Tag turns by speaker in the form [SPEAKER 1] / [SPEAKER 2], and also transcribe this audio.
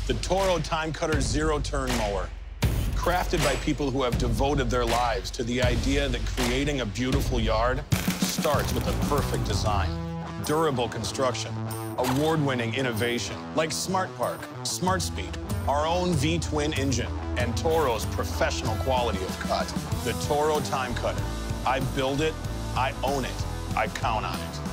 [SPEAKER 1] The Toro Time Cutter zero-turn mower. Crafted by people who have devoted their lives to the idea that creating a beautiful yard starts with a perfect design. Durable construction, award-winning innovation like SmartPark, SmartSpeed, our own V-twin engine, and Toro's professional quality of cut. The Toro Time Cutter. I build it, I own it, I count on it.